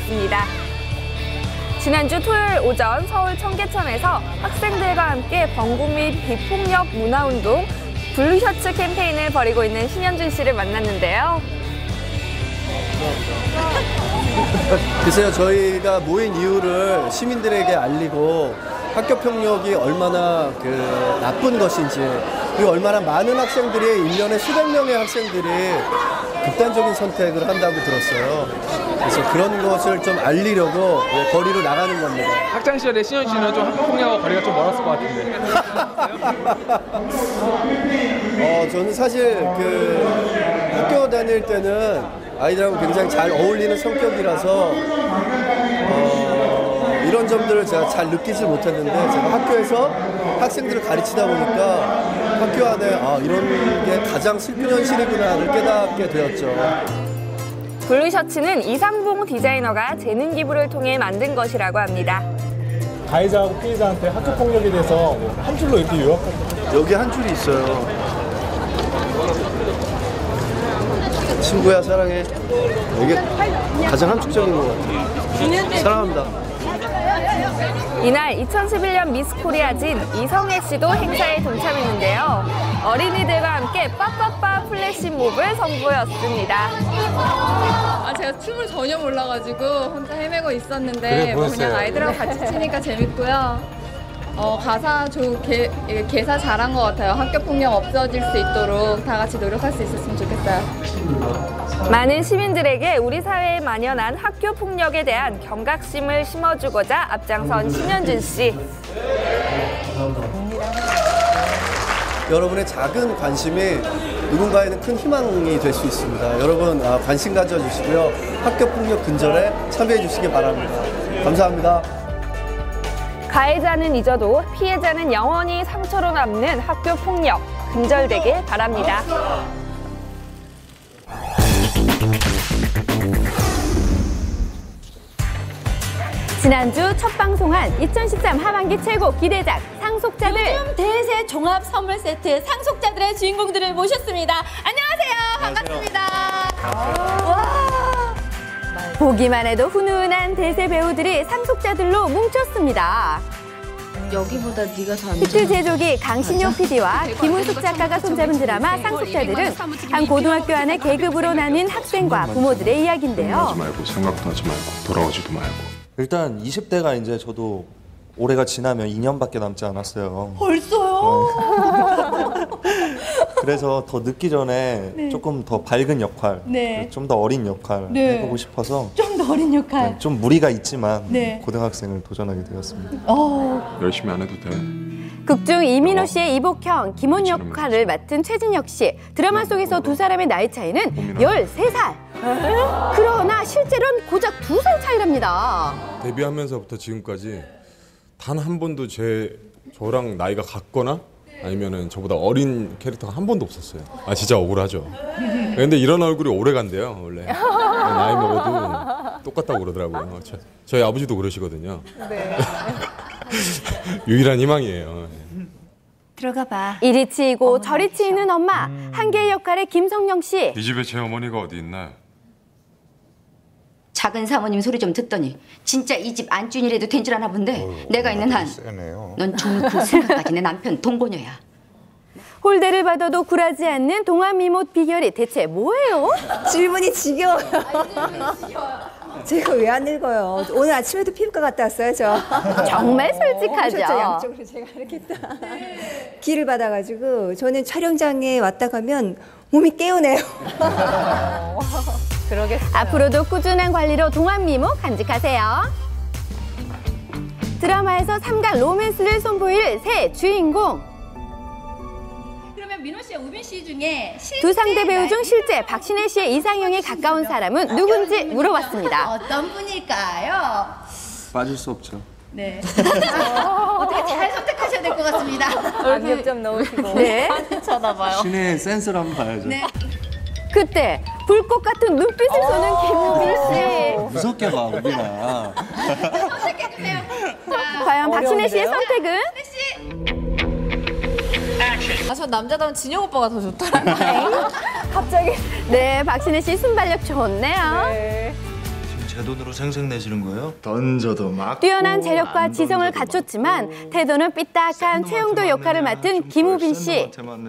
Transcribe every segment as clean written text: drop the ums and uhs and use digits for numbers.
있습니다. 지난주 토요일 오전 서울 청계천에서 학생들과 함께 범국민 비폭력 문화운동 블루셔츠 캠페인을 벌이고 있는 신현준 씨를 만났는데요. 글쎄요, 저희가 모인 이유를 시민들에게 알리고 학교 폭력이 얼마나 나쁜 것인지, 그리고 얼마나 많은 학생들이 1년에 수백 명의 학생들이 극단적인 선택을 한다고 들었어요. 그래서 그런 것을 좀 알리려고 거리로 나가는 겁니다. 학창 시절에 신현 씨는 좀 학교 폭력과 거리가 좀 멀었을 것 같은데. 저는 사실 학교 다닐 때는 아이들하고 굉장히 잘 어울리는 성격이라서 이런 점들을 제가 잘 느끼지 못했는데, 제가 학교에서 학생들을 가르치다 보니까 학교 안에 이런 게 가장 슬픈 현실이구나를 깨닫게 되었죠. 블루셔츠는 이상봉 디자이너가 재능 기부를 통해 만든 것이라고 합니다. 가해자하고 피해자한테 학교 폭력에 대해서 한 줄로 이렇게 요약하고. 여기 한 줄이 있어요. 친구야 사랑해. 이게 가장 함축적인 것 같아요. 사랑합니다. 이날 2011년 미스 코리아진 이성애 씨도 행사에 동참했는데요. 어린이들과 함께 빠빠빠 플래시몹을 선보였습니다. 제가 춤을 전혀 몰라가지고 혼자 헤매고 있었는데 그냥 아이들하고 같이 추니까 재밌고요. 가사 개사 잘한 것 같아요. 학교 폭력 없어질 수 있도록 다 같이 노력할 수 있었으면 좋겠어요. 많은 시민들에게 우리 사회에 만연한 학교 폭력에 대한 경각심을 심어주고자 앞장선 신현준 씨. 여러분의 작은 관심이 누군가에는 큰 희망이 될 수 있습니다. 여러분 관심 가져주시고요. 학교 폭력 근절에 참여해 주시기 바랍니다. 감사합니다. 가해자는 잊어도 피해자는 영원히 상처로 남는 학교 폭력 근절되길 바랍니다. 지난주 첫 방송한 2013 하반기 최고 기대작 상속자들 요즘 대세 종합 선물 세트 상속자들의 주인공들을 모셨습니다. 안녕하세요. 반갑습니다. 와. 보기만 해도 훈훈한 대세 배우들이 상속자들로 뭉쳤습니다. 여기보다 네가 더 히트 제조기 강신효 PD와 김은숙 작가가 손잡은 드라마 상속자들은 한 고등학교 안에 계급으로 나뉜 학생과 부모들의 이야기인데요. 하지 말고 생각도 하지 말고 돌아오지도 말고. 일단 20대가 이제 저도 올해가 지나면 2년밖에 남지 않았어요. 벌써요? 그래서 더 늦기 전에 조금 더 밝은 역할, 좀 더 어린 역할 해보고 싶어서 좀 더 어린 역할. 좀 무리가 있지만 고등학생을 도전하게 되었습니다. 열심히 안 해도 돼. 극중 이민호 씨의 이복형, 김원 역할을 맡은 최진혁 씨. 드라마 속에서 두 사람의 나이 차이는 13살. 그러나 실제로는 고작 2살 차이랍니다. 데뷔하면서부터 지금까지 단 한 번도 저랑 나이가 같거나 아니면은 저보다 어린 캐릭터가 한 번도 없었어요. 진짜 억울하죠. 근데 이런 얼굴이 오래 간대요, 원래. 나이 먹어도 똑같다고 그러더라고요. 저희 아버지도 그러시거든요. 네. 유일한 희망이에요. 들어가 봐. 이리 치이고 저리 치이는 엄마. 한계의 역할의 김성령 씨. 이 집에 제 어머니가 어디 있나요? 작은 사모님 소리 좀 듣더니 진짜 이 집 안준이라도 된 줄 아나 본데 내가 있는 한 넌 죽는 그 순간까지 내 남편 동거녀야. 홀대를 받아도 굴하지 않는 동안미못 비결이 대체 뭐예요? 질문이 지겨워요. 제가 왜 안 읽어요? 오늘 아침에도 피부과 갔다 왔어요, 저. 정말 솔직하죠. 양쪽으로 제가 이렇게 딱 기를 받아가지고 저는 촬영장에 왔다 가면 몸이 깨우네요. 그러겠어요. 앞으로도 꾸준한 관리로 동안미모 간직하세요. 드라마에서 삼각 로맨스를 선보일 새 주인공. 그러면 민호 씨와 우빈 씨 중에 두 상대 배우 중 실제 박신혜 씨의 이상형에 가까운 사람은 누군지 물어봤습니다. 어떤 분일까요? 빠질 수 없죠. 네. 어떻게 잘 선택하셔야 될 것 같습니다. 안경 좀 넣으시고. 네. 쳐다봐요. 신의 센스를 한번 봐야죠. 네. 그때 불꽃 같은 눈빛을 쏘는 김우빈 씨. 무섭게 봐, 우빈아. 선택해주세요. 과연 박신혜 씨의 선택은? 전 남자다운 진영 오빠가 더 좋더라고요. 갑자기. 네, 박신혜 씨 순발력 좋네요. 진짜 제 돈으로 생색 내시는 거예요? 던져도 막 뛰어난 재력과 지성을 갖췄지만 태도는 삐딱한 최용도 역할을 맡은 김우빈 씨.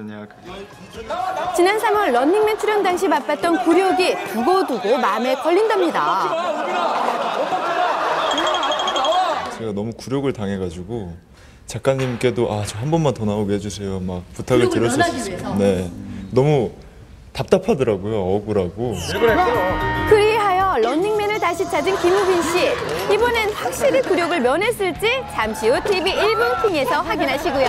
지난 3월 런닝맨 출연 당시 맛봤던 굴욕이 두고두고 마음에 걸린답니다. 제가 너무 굴욕을 당해가지고 작가님께도 저 한 번만 더 나오게 해주세요 막 부탁을 드렸었어요. 네, 너무 답답하더라고요. 억울하고. 그리하여 런닝맨을 다시 찾은 김우빈 씨. 이번엔 확실히 굴욕을 면했을지 잠시 후 TV 1분 킹에서 확인하시고요.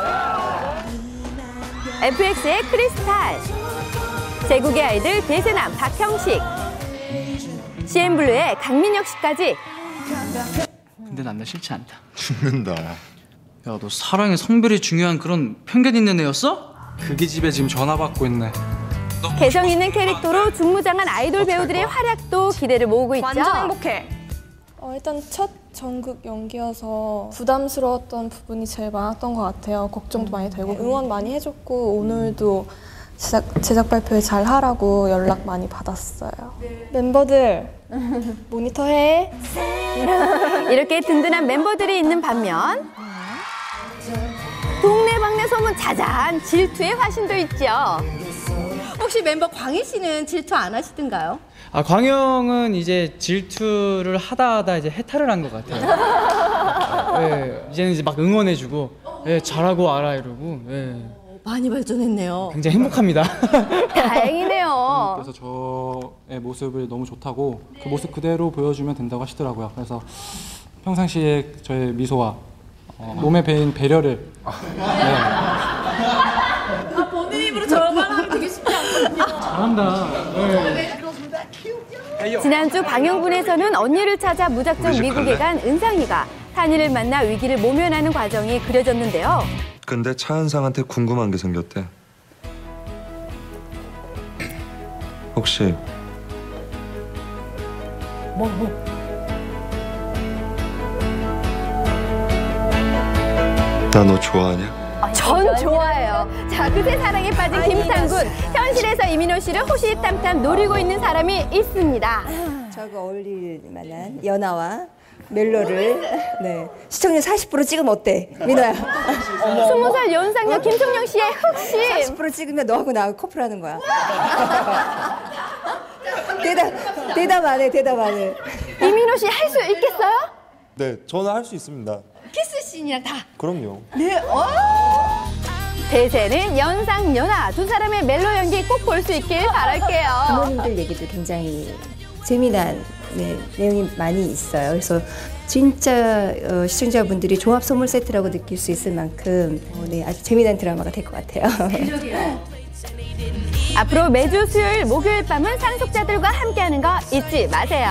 FX의 크리스탈, 제국의 아이들 배세남 박형식, CN블루의 강민혁 씨까지. 근데 난 나 싫지 않다. 죽는다. 야, 너 사랑에 성별이 중요한 그런 편견 있는 애였어? 그게 집에 지금 전화 받고 있네. 개성 있는 캐릭터로 중무장한 아이돌 배우들의 활약도 기대를 모으고 있죠. 완전 행복해. 일단 첫 전극 연기여서 부담스러웠던 부분이 제일 많았던 것 같아요. 걱정도 많이 되고 응원 많이 해줬고 오늘도 제작 발표에 잘 하라고 연락 많이 받았어요. 멤버들 모니터해. 이렇게 든든한 멤버들이 있는 반면 동네방네 소문 자자한 질투의 화신도 있죠. 혹시 멤버 광희 씨는 질투 안 하시던가요? 광영은 이제 질투를 하다 이제 해탈을 한 것 같아요. 네, 이제는 이제 막 응원해주고, 잘하고 알아 이러고. 많이 발전했네요. 굉장히 행복합니다. 다행이네요. 그래서 저의 모습을 너무 좋다고 그 모습 그대로 보여주면 된다고 하시더라고요. 그래서 평상시에 저의 미소와 몸에 배인 배려를 본인 입으로 저런 말 하면 되게 쉽지 않거든요. 잘한다. 지난주 방영분에서는 언니를 찾아 무작정 미국에 간 은상이가 탄이를 만나 위기를 모면하는 과정이 그려졌는데요. 근데 차은상한테 궁금한 게 생겼대. 혹시 나 너 좋아하냐? 전 좋아해요. 자, 그새 사랑에 빠진 김상군. 현실에서 이민호 씨를 호시탐탐 노리고 있는 사람이 있습니다. 저거 어울릴 만한 연하와 멜로를 시청률 40% 찍으면 어때? 민호야. 20살 연상녀 김성령 씨의 흑심. 40% 찍으면 너하고 나하고 커플하는 거야. 대답 안 해. 이민호 씨 할 수 있겠어요? 네, 저는 할 수 있습니다. 키스 씬이랑 다. 그럼요. 네. 대세는 연상 연하 두 사람의 멜로 연기 꼭 볼 수 있길 바랄게요. 부모님들 얘기도 굉장히 재미난 내용이 많이 있어요. 그래서 진짜 시청자분들이 종합 선물 세트라고 느낄 수 있을 만큼 아주 재미난 드라마가 될 것 같아요. 앞으로 매주 수요일, 목요일 밤은 상속자들과 함께하는 거 잊지 마세요.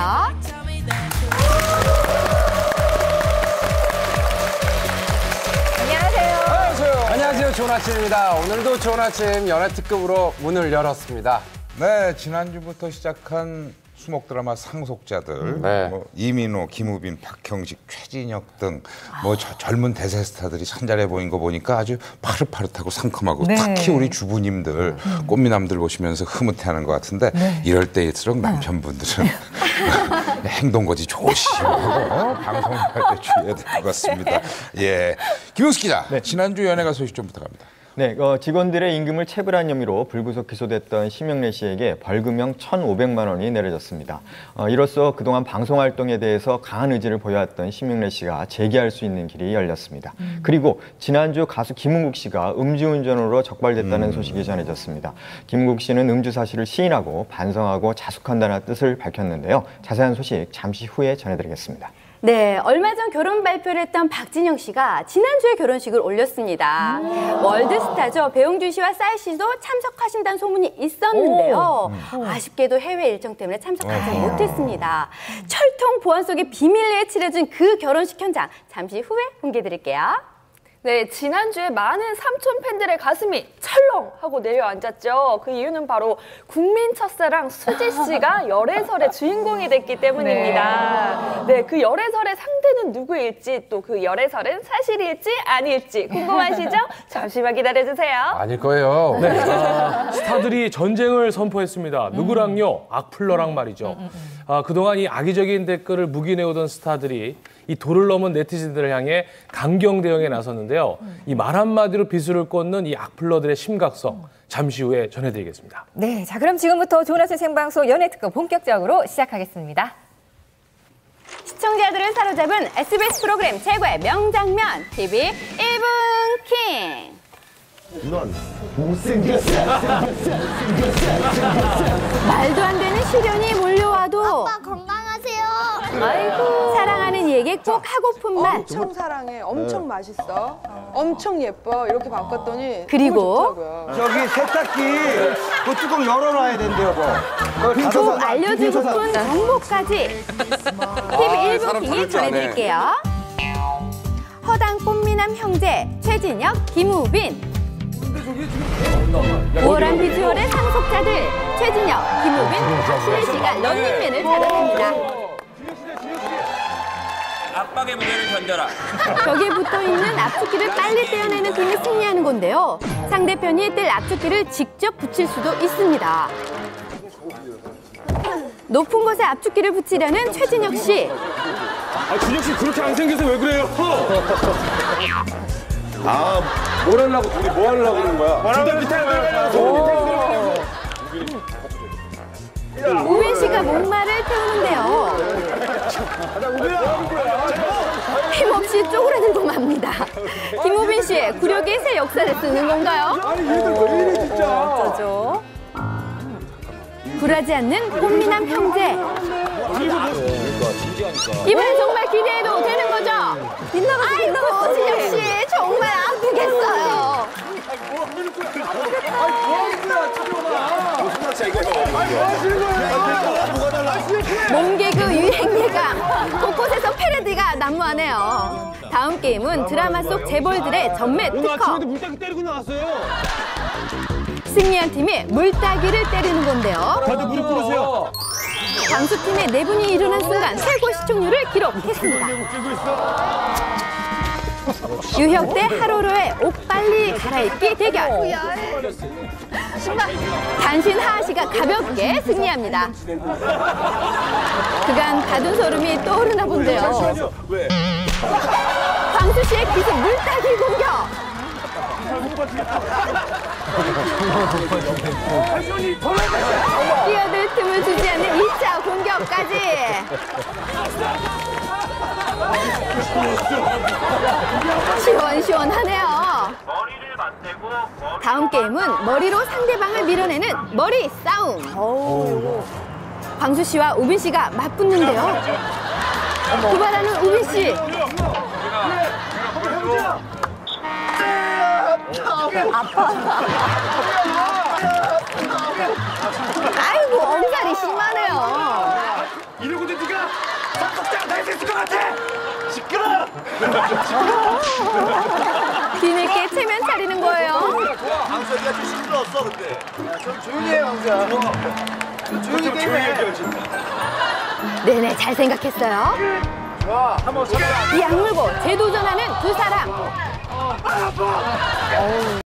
안녕하세요. 좋은 아침입니다. 오늘도 좋은 아침 연애 특급으로 문을 열었습니다. 네, 지난주부터 시작한 수목 드라마 상속자들, 뭐 이민호, 김우빈, 박형식, 최진혁 등 뭐 젊은 대세 스타들이 산잘해 보인 거 보니까 아주 파릇파릇하고 상큼하고 특히 우리 주부님들, 꽃미남들 보시면서 흐뭇해하는 것 같은데 이럴 때일수록 남편분들은 행동거지 조심하고 방송할 때 주의해야 될 것 같습니다. 예, 김용수 기자, 지난주 연예가 소식 좀 부탁합니다. 네, 직원들의 임금을 체불한 혐의로 불구속 기소됐던 심영래 씨에게 벌금형 1,500만 원이 내려졌습니다. 이로써 그동안 방송 활동에 대해서 강한 의지를 보여왔던 심영래 씨가 재기할 수 있는 길이 열렸습니다. 그리고 지난주 가수 김은국 씨가 음주운전으로 적발됐다는 소식이 전해졌습니다. 김은국 씨는 음주 사실을 시인하고 반성하고 자숙한다는 뜻을 밝혔는데요. 자세한 소식 잠시 후에 전해드리겠습니다. 네, 얼마 전 결혼 발표를 했던 박진영 씨가 지난주에 결혼식을 올렸습니다. 월드스타죠. 배용준 씨와 싸이 씨도 참석하신다는 소문이 있었는데요. 아쉽게도 해외 일정 때문에 참석하지 못했습니다. 철통 보안 속의 비밀리에 치러진 그 결혼식 현장 잠시 후에 공개드릴게요. 네, 지난주에 많은 삼촌 팬들의 가슴이 철렁하고 내려앉았죠. 그 이유는 바로 국민 첫사랑 수지 씨가 열애설의 주인공이 됐기 때문입니다. 네, 그 열애설의 상대는 누구일지, 또 그 열애설은 사실일지 아닐지 궁금하시죠? 잠시만 기다려주세요. 아닐 거예요. 네. 스타들이 전쟁을 선포했습니다. 누구랑요? 악플러랑 말이죠. 그동안 이 악의적인 댓글을 묵인해오던 스타들이 이 도를 넘은 네티즌들을 향해 강경 대응에 나섰는데요. 이 말 한마디로 비수를 꽂는 이 악플러들의 심각성 잠시 후에 전해드리겠습니다. 네, 자 그럼 지금부터 조나스 생방송 연예특급 본격적으로 시작하겠습니다. 시청자들을 사로잡은 SBS 프로그램 최고의 명장면 TV 1분 킹. 넌 못생겼어. 말도 안 되는 시련이 몰려와도 아빠 건강하세요. 아이고 사랑하는 이에게 꼭 하고픈 말. 엄청 사랑해. 엄청 맛있어. 엄청 예뻐. 이렇게 바꿨더니 그리고 저기 세탁기 그 뚜껑 열어놔야 된대요, 뭐. 꼭 알려주고 싶은 정보까지 TV 1분 킹이 전해드릴게요. 허당 꽃미남 형제 최진혁, 김우빈. 우월한 비주얼의 상속자들 최진혁, 김우빈, 박신혜 씨가 런닝맨을 찾아냅니다. 압박의 무게를 견뎌라. 벽에 붙어있는 압축기를 빨리 떼어내는 팀이 승리하는 건데요. 상대편이 뗄 압축기를 직접 붙일 수도 있습니다. 높은 곳에 압축기를 붙이려는 최진혁 씨. 준혁 씨 그렇게 안 생겨서 왜 그래요? 뭘 하려고 둘이 뭐 하려고 그러는 거야? 둘다 밑에 우빈 씨가 목마를 태우는데요. 힘없이 쪼그라들고 맙니다. 김우빈 씨의 구력이 새 역사를 쓰는 건가요? 아니 얘들 왜 이래 진짜? 어쩌죠? 굴하지 않는 꽃미남 형제. 이번엔 정말 기대해도 되는 거죠? 아이고 진혁 씨 정말 아프겠어요. 몸개그 유행 예감. 곳곳에서 패러디가 난무하네요. 다음 게임은 드라마 속 재벌들의 전매 특허. 물타기 때리고 나왔어요. 승리한 팀이 물따기를 때리는 건데요. 다들 무릎 꿇으세요. 광수팀의 4분이 일어난 순간 최고 시청률을 기록했습니다. 유혁 대 하로로의 옷 빨리 갈아입기 대결. 단신 하하 씨가 가볍게 승리합니다. 그간 가둔 소름이 떠오르나 본데요. 광수 씨의 기습 물따기 공격. 뛰어들 틈을 주지 않는 2차 공격까지. 시원시원하네요. 다음 게임은 머리로 상대방을 밀어내는 머리 싸움. 광수 씨와 우빈 씨가 맞붙는데요. 도발하는 우빈 씨. 아이고 엄살이 심하네요. 이러고도 네가 삼성장 날수 있을 것 같아. 시끄러. 뒤늦게 체면 차리는 거예요. 광수가 좀 시끄러웠어 근데. 좀 조용히 해 광수야. 좀 조용히 게임해. 네네 잘 생각했어요. 좋아 한번 쳐봐. 이 악물고 재도전하는 두 사람.